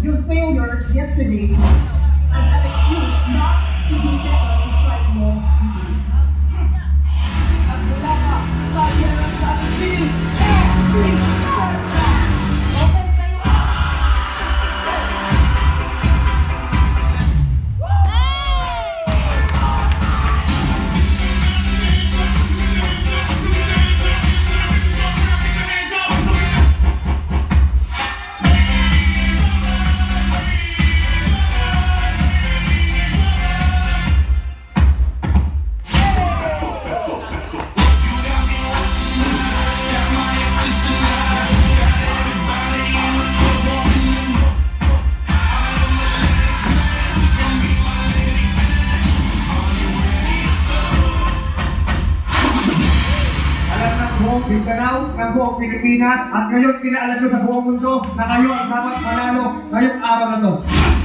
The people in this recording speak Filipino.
your failures yesterday as an excuse not to do better and strive more today. At wala ka sa hirap sa ating open kayo. Mindanao, ng buong Pilipinas, at ngayon pinaalam ko sa buong mundo na kayo ang dapat manalo ngayong araw na to.